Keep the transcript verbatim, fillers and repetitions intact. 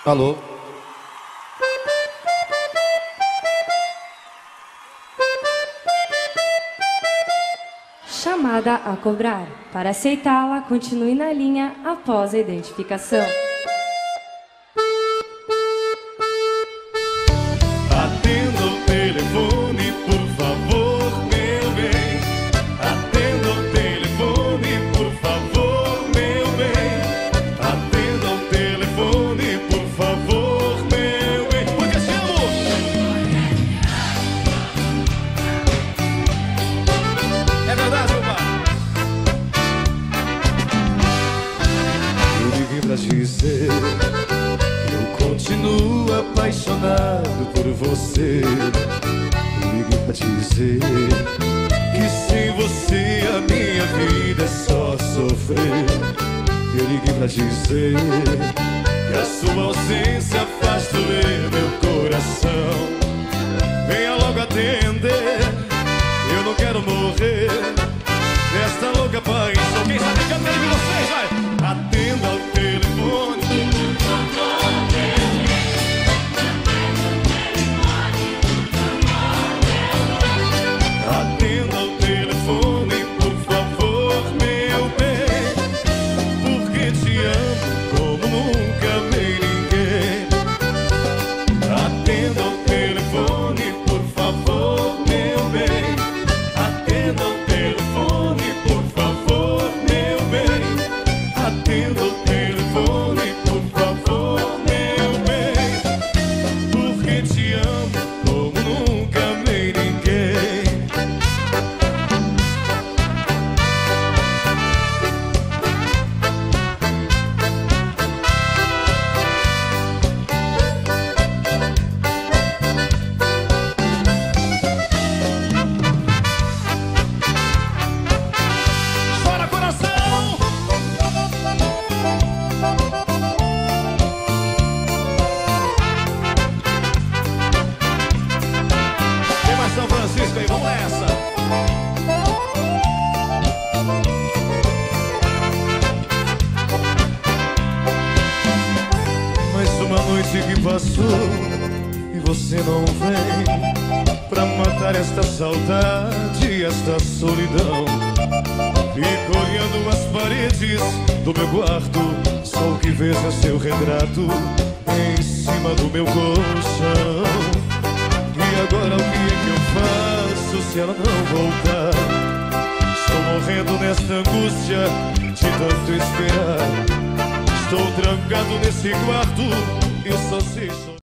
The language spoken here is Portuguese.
Alô? Chamada a cobrar. Para aceitá-la, continue na linha após a identificação. Atenda o telefone, por favor, meu bem. Atenda o telefone, por favor, meu bem. Atenda o telefone, por favor, meu bem. Porque chamo! É verdade, meu pai? Eu liguei pra dizer que eu continuo apaixonado por você. Eu liguei pra dizer que sem você a minha vida é só sofrer. Eu liguei pra dizer Que a sua ausência faz doer meu coração. Venha logo atender, eu não quero morrer nesta louca paixão. Quem sabe canta aí de vocês, vai! Atenda o telefone. Atenda o telefone, por favor, meu bem. Porque te amo como nunca amei ninguém. Atenda o telefone, por favor, meu bem. Atenda o telefone, por favor, meu bem. Atenda o telefone, por favor, meu bem. Porque te amo como nunca amei ninguém. Chora, coração! Tem mais São Francisco aí, vamos nessa! mais uma noite que passou e você não vem pra matar esta saudade e esta solidão. Fico olhando as paredes do meu quarto, só o que vejo é seu retrato em cima do meu colchão. E agora o que é que eu faço se ela não voltar? Estou morrendo nesta angústia de tanto esperar. Estou trancado nesse quarto, eu só sei chorar.